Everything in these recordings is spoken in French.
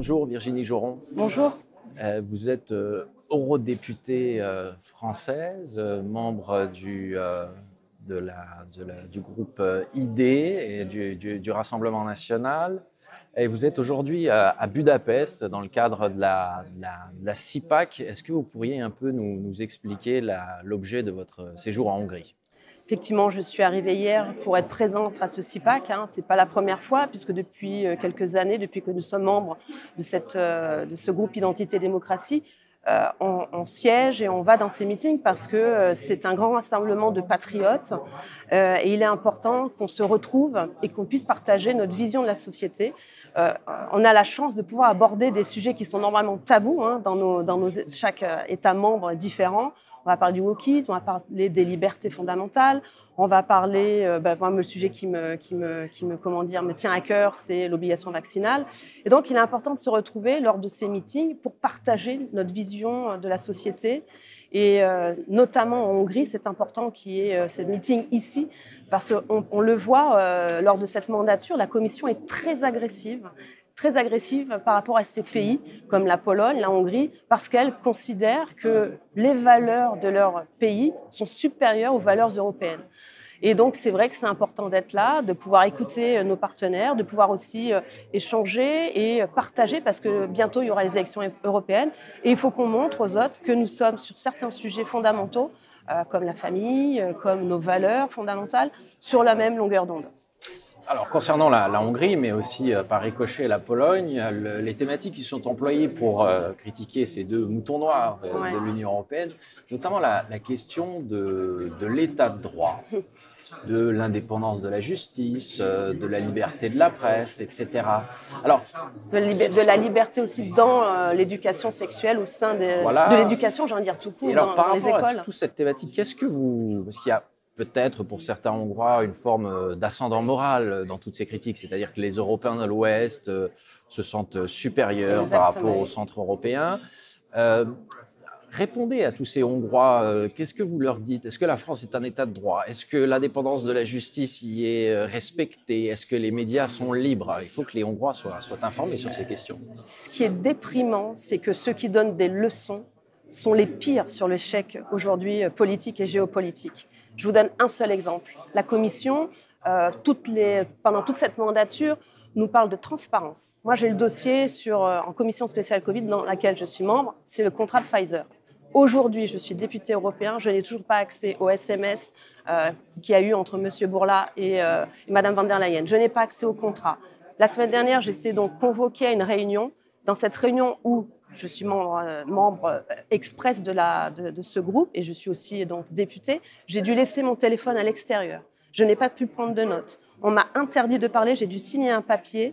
Bonjour Virginie Joron. Bonjour. Vous êtes eurodéputée française, membre du groupe ID et du Rassemblement national. Et vous êtes aujourd'hui à Budapest dans le cadre de la CIPAC. Est-ce que vous pourriez un peu nous expliquer l'objet de votre séjour en Hongrie? Effectivement, je suis arrivée hier pour être présente à ce CIPAC. Ce n'est pas la première fois, puisque depuis quelques années, depuis que nous sommes membres de ce groupe Identité et Démocratie, on siège et on va dans ces meetings parce que c'est un grand rassemblement de patriotes et il est important qu'on se retrouve et qu'on puisse partager notre vision de la société. On a la chance de pouvoir aborder des sujets qui sont normalement tabous dans chaque État membre différent. On va parler du wokisme, on va parler des libertés fondamentales, on va parler, moi, le sujet qui me tient à cœur, c'est l'obligation vaccinale. Et donc, il est important de se retrouver lors de ces meetings pour partager notre vision de la société. Et notamment en Hongrie, c'est important qu'il y ait ce meeting ici, parce qu'on le voit lors de cette mandature, la Commission est très agressive par rapport à ces pays comme la Pologne, la Hongrie, parce qu'elle considère que les valeurs de leur pays sont supérieures aux valeurs européennes. Et donc, c'est vrai que c'est important d'être là, de pouvoir écouter nos partenaires, de pouvoir aussi échanger et partager, parce que bientôt, il y aura les élections européennes. Et il faut qu'on montre aux autres que nous sommes sur certains sujets fondamentaux, comme la famille, comme nos valeurs fondamentales, sur la même longueur d'onde. Alors, concernant la Hongrie, mais aussi par ricochet la Pologne, les thématiques qui sont employées pour critiquer ces deux moutons noirs de l'Union européenne, notamment la question de l'état de droit, de l'indépendance de la justice, de la liberté de la presse, etc. Alors, de la liberté aussi dans l'éducation sexuelle au sein de l'éducation, j'ai envie de dire tout court, par dans les rapport écoles. à toute cette thématique, parce qu'il y a peut-être pour certains Hongrois une forme d'ascendant moral dans toutes ces critiques, c'est-à-dire que les Européens de l'Ouest se sentent supérieurs par rapport au centre européen. Répondez à tous ces Hongrois, qu'est-ce que vous leur dites? Est-ce que la France est un État de droit? Est-ce que l'indépendance de la justice y est respectée? Est-ce que les médias sont libres? Il faut que les Hongrois soient informés sur ces questions. Ce qui est déprimant, c'est que ceux qui donnent des leçons sont les pires sur l'échec aujourd'hui politique et géopolitique. Je vous donne un seul exemple. La Commission, pendant toute cette mandature, nous parle de transparence. Moi, j'ai le dossier en commission spéciale Covid dans laquelle je suis membre, c'est le contrat de Pfizer. Aujourd'hui, je suis député européen, je n'ai toujours pas accès au SMS qu'il y a eu entre M. Bourla et Mme van der Leyen. Je n'ai pas accès au contrat. La semaine dernière, j'étais donc convoquée à une réunion. Dans cette réunion où je suis membre express de ce groupe et je suis aussi donc députée, j'ai dû laisser mon téléphone à l'extérieur. Je n'ai pas pu prendre de notes. On m'a interdit de parler, j'ai dû signer un papier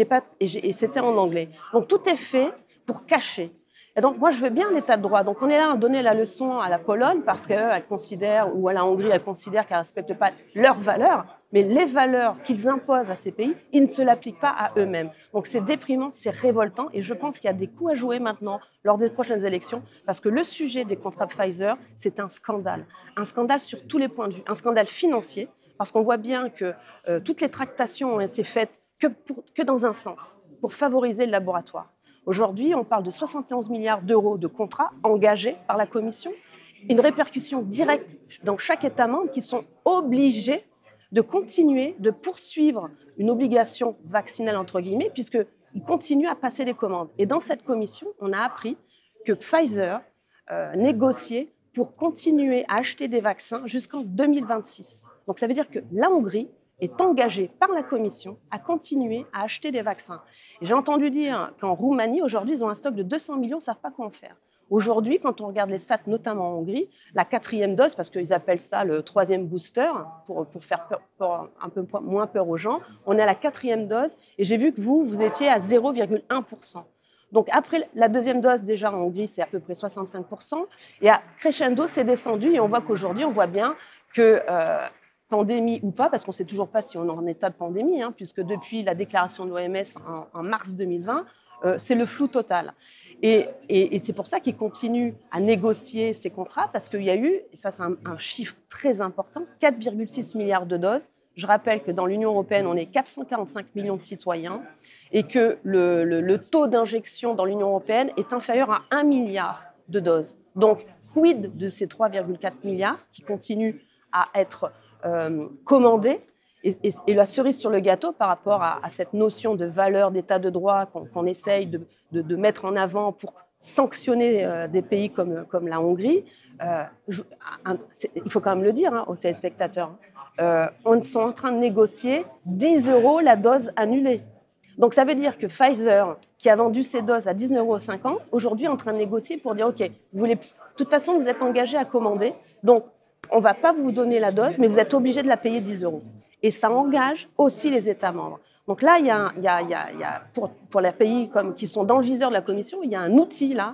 et c'était en anglais. Donc tout est fait pour cacher. Et donc moi je veux bien l'état de droit. Donc on est là à donner la leçon à la Pologne parce qu'elle considère, ou à la Hongrie, elle considère qu'elle ne respecte pas leurs valeurs, mais les valeurs qu'ils imposent à ces pays, ils ne se l'appliquent pas à eux-mêmes. Donc c'est déprimant, c'est révoltant et je pense qu'il y a des coups à jouer maintenant lors des prochaines élections parce que le sujet des contrats Pfizer, c'est un scandale sur tous les points de vue, un scandale financier parce qu'on voit bien que toutes les tractations ont été faites que dans un sens, pour favoriser le laboratoire. Aujourd'hui, on parle de 71 milliards d'euros de contrats engagés par la Commission, une répercussion directe dans chaque État membre qui sont obligés de continuer, de poursuivre une obligation vaccinale, entre guillemets, puisqu'ils continuent à passer des commandes. Et dans cette commission, on a appris que Pfizer négociait pour continuer à acheter des vaccins jusqu'en 2026. Donc ça veut dire que la Hongrie est engagée par la Commission à continuer à acheter des vaccins. Et j'ai entendu dire qu'en Roumanie, aujourd'hui, ils ont un stock de 200 millions, ils ne savent pas quoi en faire. Aujourd'hui, quand on regarde les stats, notamment en Hongrie, la 4e dose, parce qu'ils appellent ça le 3e booster, pour faire un peu moins peur aux gens, on est à la 4e dose, et j'ai vu que vous étiez à 0,1%. Donc après la 2e dose, déjà en Hongrie, c'est à peu près 65%, et à crescendo, c'est descendu, et on voit qu'aujourd'hui, on voit bien que... pandémie ou pas, parce qu'on ne sait toujours pas si on est en état de pandémie, puisque depuis la déclaration de l'OMS en mars 2020, c'est le flou total. Et c'est pour ça qu'ils continuent à négocier ces contrats, parce qu'il y a eu, et ça c'est un chiffre très important, 4,6 milliards de doses Je rappelle que dans l'Union européenne, on est 445 millions de citoyens et que le taux d'injection dans l'Union européenne est inférieur à 1 milliard de doses. Donc, quid de ces 3,4 milliards qui continuent à être commandés? Et la cerise sur le gâteau par rapport à cette notion de valeur d'état de droit qu'on essaye de mettre en avant pour sanctionner des pays comme la Hongrie, il faut quand même le dire aux téléspectateurs, on sont en train de négocier 10 € la dose annulée. Donc ça veut dire que Pfizer, qui a vendu ses doses à 19,50 €, aujourd'hui est en train de négocier pour dire « Ok, de toute façon, vous êtes engagé à commander, donc on ne va pas vous donner la dose, mais vous êtes obligé de la payer 10 €. » Et ça engage aussi les États membres. Donc là, il y a pour les pays qui sont dans le viseur de la Commission, il y a un outil là,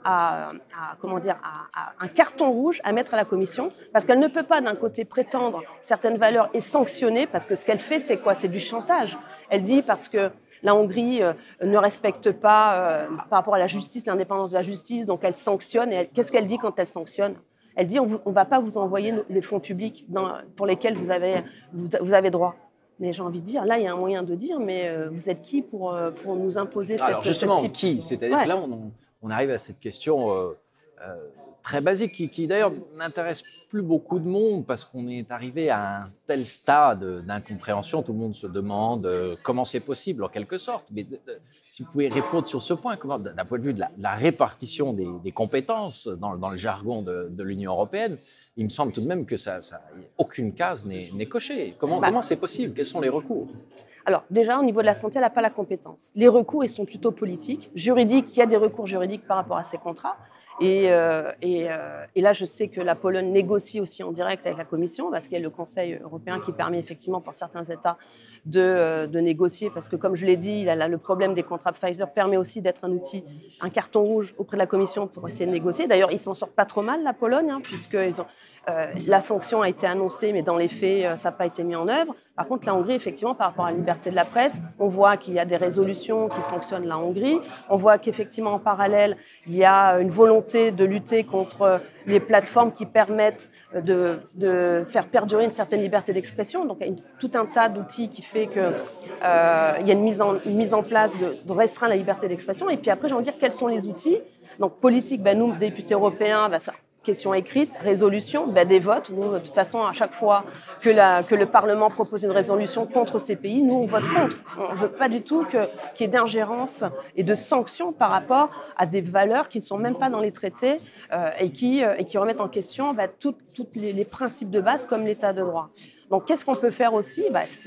un carton rouge à mettre à la Commission, parce qu'elle ne peut pas d'un côté prétendre certaines valeurs et sanctionner, parce que ce qu'elle fait, c'est quoi? C'est du chantage. Elle dit parce que la Hongrie ne respecte pas, par rapport à la justice, l'indépendance de la justice, donc elle sanctionne. Et qu'est-ce qu'elle dit quand elle sanctionne? Elle dit on ne va pas vous envoyer les fonds publics pour lesquels vous avez droit. Mais j'ai envie de dire, là, il y a un moyen de dire, mais vous êtes qui pour nous imposer cette... Alors justement, cette type... qui? C'est-à-dire que là, on arrive à cette question très basique qui d'ailleurs n'intéresse plus beaucoup de monde parce qu'on est arrivé à un tel stade d'incompréhension. Tout le monde se demande comment c'est possible en quelque sorte. Mais si vous pouvez répondre sur ce point, d'un point de vue de la répartition des compétences dans le jargon de l'Union européenne, il me semble tout de même que aucune case n'est cochée. Comment c'est possible? Quels sont les recours? Alors, déjà, au niveau de la santé, elle n'a pas la compétence. Les recours, ils sont plutôt politiques. Juridiques, il y a des recours juridiques par rapport à ces contrats. Et là, je sais que la Pologne négocie aussi en direct avec la Commission, parce qu'il y a le Conseil européen qui permet effectivement pour certains États de négocier, parce que comme je l'ai dit, le problème des contrats Pfizer permet aussi d'être un outil, un carton rouge auprès de la Commission pour essayer de négocier. D'ailleurs, ils s'en sortent pas trop mal, la Pologne, puisque la sanction a été annoncée, mais dans les faits, ça n'a pas été mis en œuvre. Par contre, la Hongrie, effectivement, par rapport à la liberté de la presse, on voit qu'il y a des résolutions qui sanctionnent la Hongrie. On voit qu'effectivement, en parallèle, il y a une volonté de lutter contre les plateformes qui permettent de faire perdurer une certaine liberté d'expression. Donc, il y a tout un tas d'outils qui fait qu'il y a une mise en place de restreindre la liberté d'expression. Et puis après, j'ai envie de dire, quels sont les outils? Donc, politique, nous, députés européens, ça... Question écrite, résolution, des votes. Nous, de toute façon, à chaque fois que le Parlement propose une résolution contre ces pays, nous, on vote contre. On ne veut pas du tout qu'il y ait d'ingérence et de sanctions par rapport à des valeurs qui ne sont même pas dans les traités et qui remettent en question tous les principes de base comme l'état de droit. Donc, qu'est-ce qu'on peut faire aussi?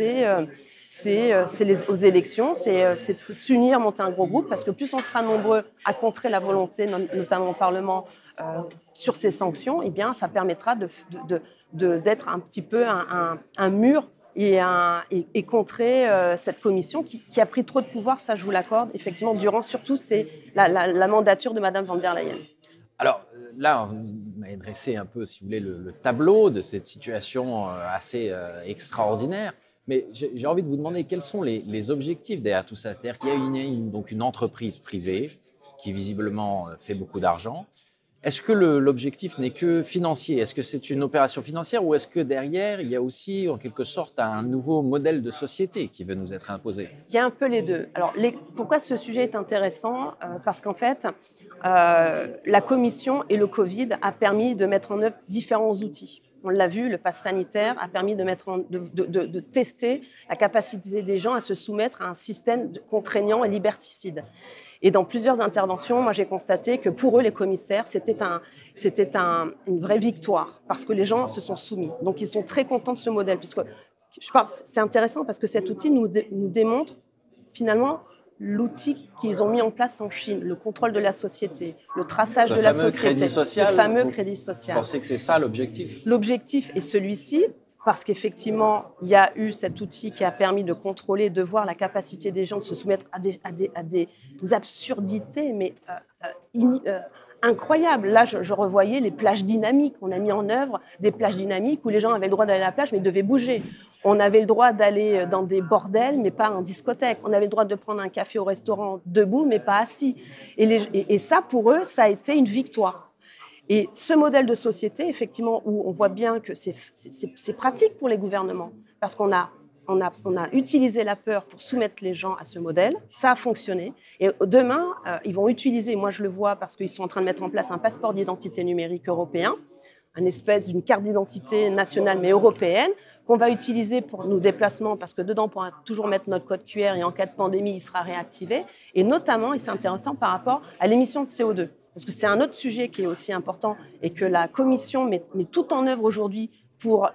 Aux élections, c'est de s'unir, monter un gros groupe, parce que plus on sera nombreux à contrer la volonté, notamment au Parlement, sur ces sanctions, eh bien, ça permettra d'être un petit peu un mur et contrer cette commission qui a pris trop de pouvoir, ça je vous l'accorde, effectivement, durant surtout la mandature de Mme von der Leyen. Alors là, vous m'avez dressé un peu, si vous voulez, le tableau de cette situation assez extraordinaire. Mais j'ai envie de vous demander quels sont les objectifs derrière tout ça. C'est-à-dire qu'il y a donc une entreprise privée qui visiblement fait beaucoup d'argent. Est-ce que l'objectif n'est que financier? Est-ce que c'est une opération financière ou est-ce que derrière, il y a aussi en quelque sorte un nouveau modèle de société qui veut nous être imposé? Il y a un peu les deux. Alors, pourquoi ce sujet est intéressant? Parce qu'en fait, la Commission et le Covid a permis de mettre en œuvre différents outils. On l'a vu, le pass sanitaire a permis de tester la capacité des gens à se soumettre à un système contraignant et liberticide. Et dans plusieurs interventions, moi j'ai constaté que pour eux, les commissaires, c'était une vraie victoire parce que les gens se sont soumis. Donc ils sont très contents de ce modèle. Puisque c'est intéressant parce que cet outil nous démontre finalement l'outil qu'ils ont mis en place en Chine, le contrôle de la société, le traçage de la société, le fameux crédit social. Vous pensez que c'est ça l'objectif? L'objectif est celui-ci. Parce qu'effectivement, il y a eu cet outil qui a permis de contrôler, de voir la capacité des gens de se soumettre à des absurdités, mais incroyables. Là, je revoyais les plages dynamiques. On a mis en œuvre des plages dynamiques où les gens avaient le droit d'aller à la plage, mais devaient bouger. On avait le droit d'aller dans des bordels, mais pas en discothèque. On avait le droit de prendre un café au restaurant debout, mais pas assis. Et ça, pour eux, ça a été une victoire. Et ce modèle de société, effectivement, où on voit bien que c'est pratique pour les gouvernements, parce qu'on a utilisé la peur pour soumettre les gens à ce modèle. Ça a fonctionné. Et demain, ils vont utiliser, moi je le vois parce qu'ils sont en train de mettre en place un passeport d'identité numérique européen, une espèce d'une carte d'identité nationale mais européenne, qu'on va utiliser pour nos déplacements, parce que dedans, on pourra toujours mettre notre code QR et en cas de pandémie, il sera réactivé. Et notamment, et c'est intéressant par rapport à l'émission de CO2, parce que c'est un autre sujet qui est aussi important et que la Commission met tout en œuvre aujourd'hui pour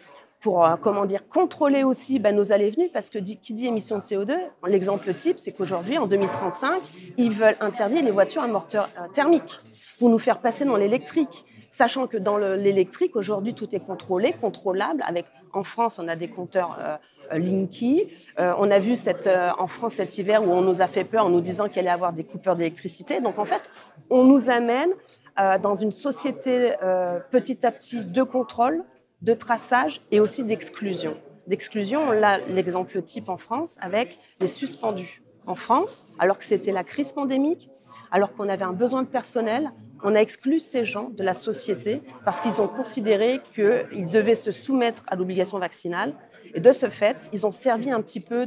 contrôler aussi nos allées et venues, parce que qui dit émission de CO2, l'exemple type, c'est qu'aujourd'hui, en 2035, ils veulent interdire les voitures à moteur thermique pour nous faire passer dans l'électrique. Sachant que dans l'électrique, aujourd'hui, tout est contrôlé, contrôlable. En France, on a des compteurs Linky. On a vu en France cet hiver où on nous a fait peur en nous disant qu'il allait y avoir des coupeurs d'électricité. Donc, en fait, on nous amène dans une société petit à petit de contrôle, de traçage et aussi d'exclusion. D'exclusion, on a l'exemple type en France avec les suspendus. En France, alors que c'était la crise pandémique, alors qu'on avait un besoin de personnel, on a exclu ces gens de la société parce qu'ils ont considéré qu'ils devaient se soumettre à l'obligation vaccinale. Et de ce fait, ils ont servi un petit peu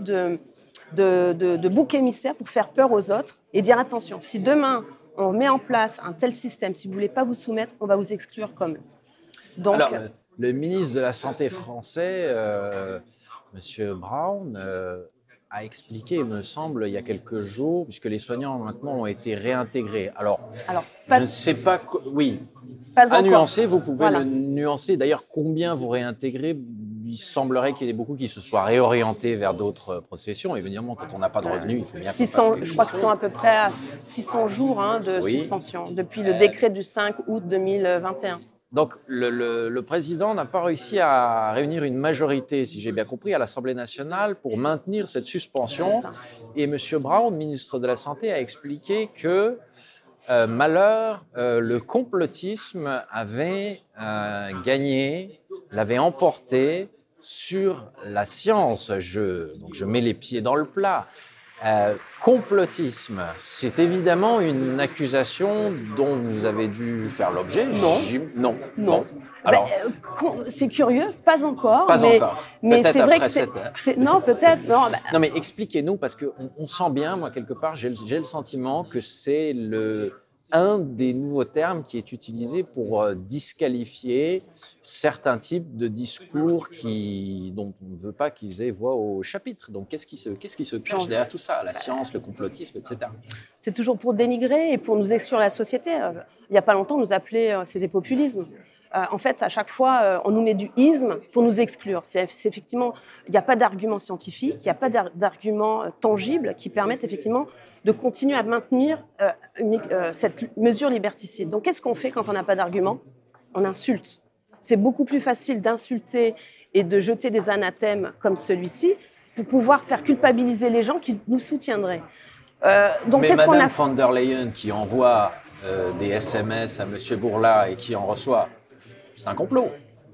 de bouc émissaire pour faire peur aux autres et dire attention, si demain on met en place un tel système, si vous ne voulez pas vous soumettre, on va vous exclure comme eux. Donc, alors, le ministre de la Santé français, M. Brown, a expliqué, il me semble, il y a quelques jours, puisque les soignants maintenant ont été réintégrés. Alors je ne sais pas, oui, à nuancer, vous pouvez le nuancer. D'ailleurs, combien vous réintégrez? Il semblerait qu'il y ait beaucoup qui se soient réorientés vers d'autres professions. Évidemment, quand on n'a pas de revenus, il faut bien... 600, je crois que ce sont à peu près à 600 jours de suspension, depuis le décret du 5 août 2021. Donc, le président n'a pas réussi à réunir une majorité, si j'ai bien compris, à l'Assemblée nationale pour maintenir cette suspension. Et M. Brown, ministre de la Santé, a expliqué que, malheur, le complotisme avait gagné, l'avait emporté sur la science. Donc, je mets les pieds dans le plat. Complotisme, c'est évidemment une accusation dont vous avez dû faire l'objet. Non. Alors, c'est curieux, pas encore. Mais c'est vrai que c'est... Non, peut-être. Non, mais expliquez-nous, parce qu'on sent bien, moi, quelque part, j'ai le sentiment que c'est un des nouveaux termes qui est utilisé pour disqualifier certains types de discours dont on ne veut pas qu'ils aient voix au chapitre. Donc, qu'est-ce qui se cache derrière tout ça? La science, le complotisme, etc. C'est toujours pour dénigrer et pour nous exclure la société. Il n'y a pas longtemps, on nous appelait, c'était populisme. En fait, à chaque fois, on nous met du isme pour nous exclure. C'est effectivement, il n'y a pas d'argument scientifique, il n'y a pas d'argument tangible qui permettent effectivement de continuer à maintenir cette mesure liberticide. Donc, qu'est-ce qu'on fait quand on n'a pas d'argument? On insulte. C'est beaucoup plus facile d'insulter et de jeter des anathèmes comme celui-ci pour pouvoir faire culpabiliser les gens qui nous soutiendraient. Donc, mais Madame von der Leyen qui envoie des SMS à M. Bourla et qui en reçoit, c'est un complot.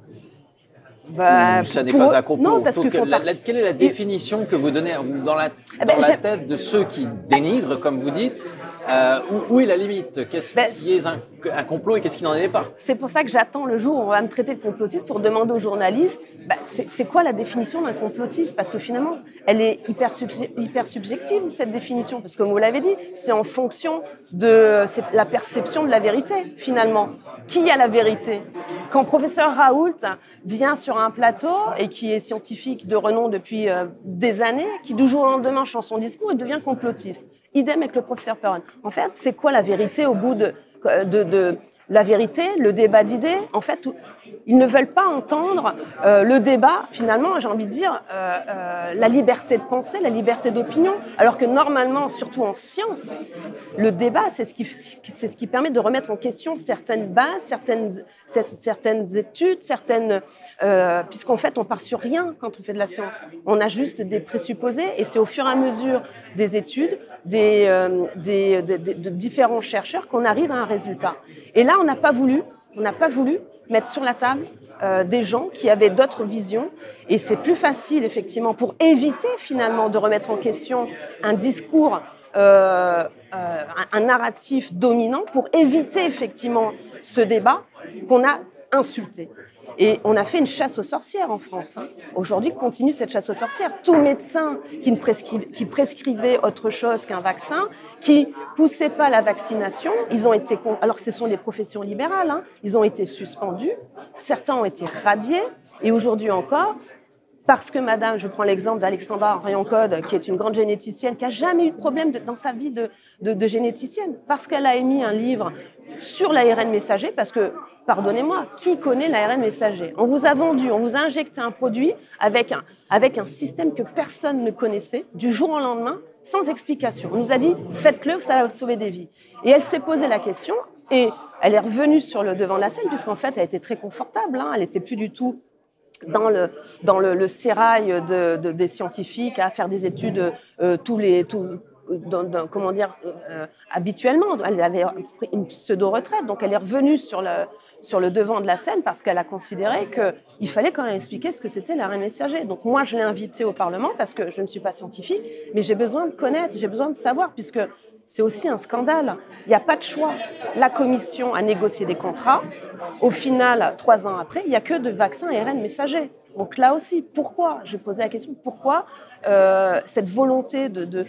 Ça n'est pas un complot. Non, parce quelle est la définition que vous donnez dans la tête de ceux qui dénigrent, comme vous dites? Où est la limite? Qu'est-ce qui est un complot et qu'est-ce qui n'en est pas? C'est pour ça que j'attends le jour où on va me traiter de complotiste pour demander aux journalistes c'est quoi la définition d'un complotiste? Parce que finalement, elle est hyper subjective, cette définition. Parce que comme vous l'avez dit, c'est en fonction de la perception de la vérité, finalement. Qui a la vérité? Quand professeur Raoult vient sur un plateau et qui est scientifique de renom depuis des années, qui du jour au lendemain change son discours et devient complotiste. Idem avec le professeur Perron. En fait, c'est quoi la vérité au bout de la vérité, le débat d'idées? En fait, ils ne veulent pas entendre le débat, finalement, j'ai envie de dire, la liberté de penser, la liberté d'opinion, alors que normalement, surtout en science, le débat, c'est ce qui permet de remettre en question certaines bases, certaines études, puisqu'en fait, on part sur rien quand on fait de la science. On a juste des présupposés et c'est au fur et à mesure des études, de différents chercheurs qu'on arrive à un résultat. Et là, on n'a pas voulu mettre sur la table des gens qui avaient d'autres visions. Et c'est plus facile, effectivement, pour éviter finalement de remettre en question un discours un narratif dominant pour éviter effectivement ce débat qu'on a insulté. Et on a fait une chasse aux sorcières en France. Aujourd'hui, continue cette chasse aux sorcières. Tout médecin qui prescrivait autre chose qu'un vaccin, qui poussait pas la vaccination, ils ont été, alors que ce sont des professions libérales, ils ont été suspendus. Certains ont été radiés. Et aujourd'hui encore, parce que madame, je prends l'exemple d'Alexandra Riancode, qui est une grande généticienne, qui n'a jamais eu de problème dans sa vie de généticienne, parce qu'elle a émis un livre sur l'ARN messager, parce que, pardonnez-moi, qui connaît l'ARN messager? On vous a vendu, on vous a injecté un produit avec un système que personne ne connaissait, du jour au lendemain, sans explication. On nous a dit, faites-le, ça va sauver des vies. Et elle s'est posé la question, et elle est revenue sur le devant de la scène, puisqu'en fait, elle était très confortable, elle n'était plus du tout dans le sérail des scientifiques à faire des études habituellement. Elle avait pris une pseudo-retraite, donc elle est revenue sur le devant de la scène parce qu'elle a considéré qu'il fallait quand même expliquer ce que c'était l'ARN messager. Donc moi, je l'ai invitée au Parlement parce que je ne suis pas scientifique, mais j'ai besoin de connaître, j'ai besoin de savoir, puisque c'est aussi un scandale. Il n'y a pas de choix. La Commission a négocié des contrats. Au final, 3 ans après, il n'y a que de vaccins ARN messagers. Donc là aussi, pourquoi? Je posais la question, pourquoi cette volonté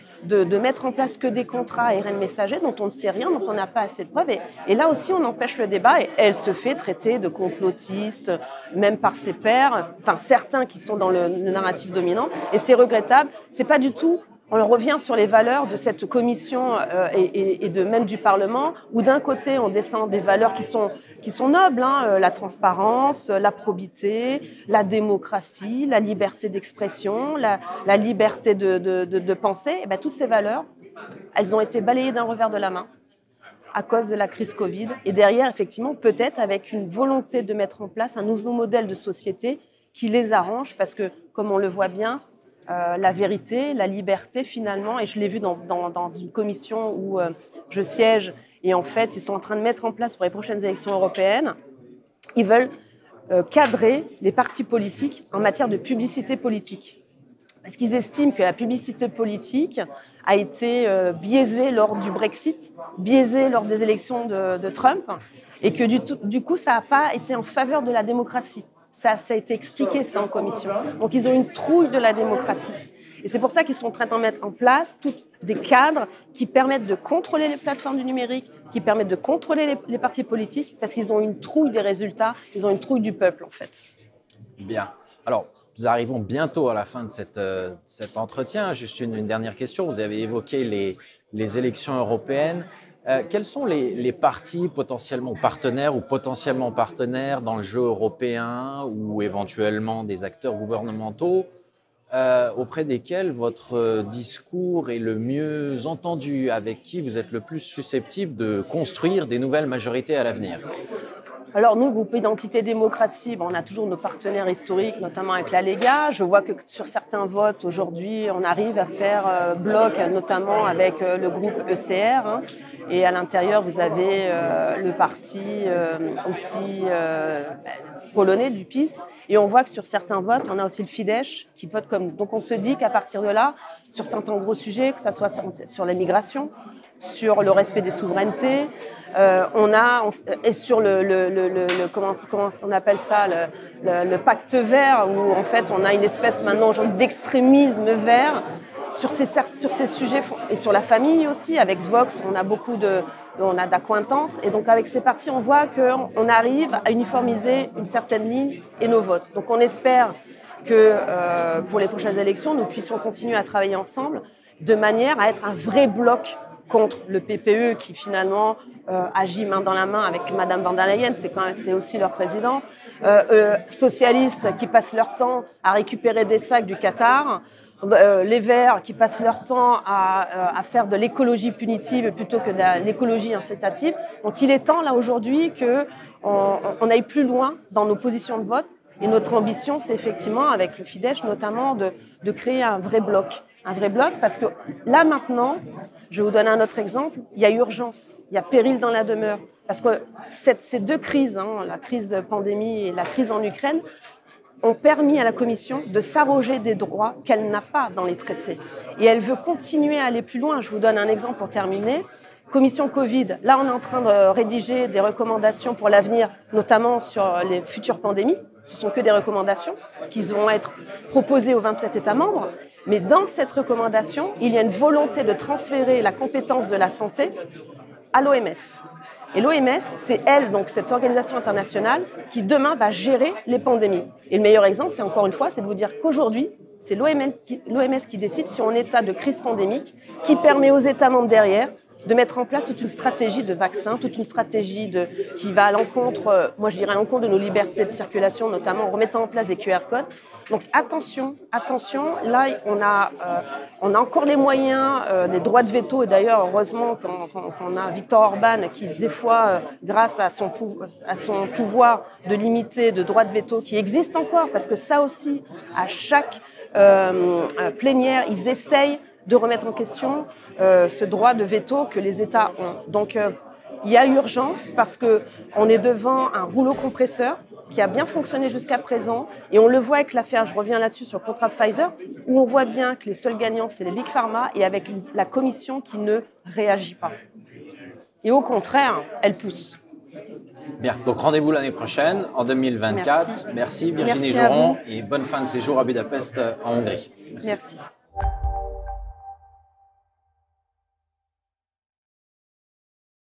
de mettre en place que des contrats ARN messagers dont on ne sait rien, dont on n'a pas assez de preuves. Et là aussi, on empêche le débat et elle se fait traiter de complotiste, même par ses pairs, enfin certains qui sont dans le narratif dominant. Et c'est regrettable. C'est pas du tout... On revient sur les valeurs de cette commission et même du Parlement, où d'un côté, on descend des valeurs qui sont nobles, la transparence, la probité, la démocratie, la liberté d'expression, la liberté de penser. Et bien, toutes ces valeurs, elles ont été balayées d'un revers de la main à cause de la crise Covid. Et derrière, effectivement, peut-être avec une volonté de mettre en place un nouveau modèle de société qui les arrange, parce que, comme on le voit bien, la vérité, la liberté finalement, et je l'ai vu dans une commission où je siège, et en fait ils sont en train de mettre en place pour les prochaines élections européennes, ils veulent cadrer les partis politiques en matière de publicité politique. Parce qu'ils estiment que la publicité politique a été biaisée lors du Brexit, biaisée lors des élections de Trump, et que du coup ça n'a pas été en faveur de la démocratie. Ça a été expliqué, ça, en commission. Donc, ils ont une trouille de la démocratie. Et c'est pour ça qu'ils sont en train de mettre en place des cadres qui permettent de contrôler les plateformes du numérique, qui permettent de contrôler les partis politiques, parce qu'ils ont une trouille des résultats, ils ont une trouille du peuple, en fait. Bien. Alors, nous arrivons bientôt à la fin de cet entretien. Juste une dernière question. Vous avez évoqué les élections européennes. Quels sont les partis potentiellement partenaires ou potentiellement partenaires dans le jeu européen ou éventuellement des acteurs gouvernementaux auprès desquels votre discours est le mieux entendu, avec qui vous êtes le plus susceptible de construire des nouvelles majorités à l'avenir? Alors nous, le groupe Identité Démocratie, on a toujours nos partenaires historiques, notamment avec la Lega. Je vois que sur certains votes, aujourd'hui, on arrive à faire bloc, notamment avec le groupe ECR. Et à l'intérieur, vous avez le parti aussi polonais du PiS. Et on voit que sur certains votes, on a aussi le Fidesz qui vote comme... Donc on se dit qu'à partir de là, sur certains gros sujets, que ce soit sur la migration, sur le respect des souverainetés, et sur comment on appelle ça, le pacte vert, où en fait on a une espèce maintenant d'extrémisme vert sur ces sujets, et sur la famille aussi. Avec Vox, on a d'acquaintances, et donc avec ces partis, on voit qu'on arrive à uniformiser une certaine ligne et nos votes. Donc on espère que pour les prochaines élections, nous puissions continuer à travailler ensemble de manière à être un vrai bloc contre le PPE qui finalement agit main dans la main avec Madame van der Leyen, c'est aussi leur présidente, socialistes qui passent leur temps à récupérer des sacs du Qatar, les Verts qui passent leur temps à faire de l'écologie punitive plutôt que de l'écologie incitative. Donc il est temps là aujourd'hui qu'on aille plus loin dans nos positions de vote. Et notre ambition, c'est effectivement, avec le Fidesz notamment, de créer un vrai bloc. Un vrai bloc, parce que là maintenant, je vais vous donner un autre exemple, il y a urgence, il y a péril dans la demeure. Parce que ces deux crises, la crise pandémie et la crise en Ukraine, ont permis à la Commission de s'arroger des droits qu'elle n'a pas dans les traités. Et elle veut continuer à aller plus loin. Je vous donne un exemple pour terminer. Commission Covid, là on est en train de rédiger des recommandations pour l'avenir, notamment sur les futures pandémies. Ce ne sont que des recommandations qui vont être proposées aux 27 États membres. Mais dans cette recommandation, il y a une volonté de transférer la compétence de la santé à l'OMS. Et l'OMS, c'est elle, donc cette organisation internationale, qui demain va gérer les pandémies. Et le meilleur exemple, c'est encore une fois, c'est de vous dire qu'aujourd'hui, c'est l'OMS qui décide si on est en état de crise pandémique, qui permet aux États membres derrière de mettre en place toute une stratégie de vaccin, toute une stratégie qui va à l'encontre, moi je dirais à l'encontre de nos libertés de circulation, notamment en remettant en place des QR codes. Donc attention, là on a encore les moyens des droits de veto, et d'ailleurs heureusement qu'on a Viktor Orban qui des fois, grâce à son pouvoir de limiter de droits de veto qui existe encore, parce que ça aussi, à chaque plénière, ils essayent de remettre en question ce droit de veto que les États ont. Donc, il y a urgence parce qu'on est devant un rouleau compresseur qui a bien fonctionné jusqu'à présent. Et on le voit avec l'affaire, je reviens là-dessus sur le contrat de Pfizer, où on voit bien que les seuls gagnants, c'est les Big Pharma, et avec la Commission qui ne réagit pas. Et au contraire, elle pousse. Bien, donc rendez-vous l'année prochaine, en 2024. Merci Virginie Jouron, et bonne fin de séjour à Budapest, en Hongrie. Merci.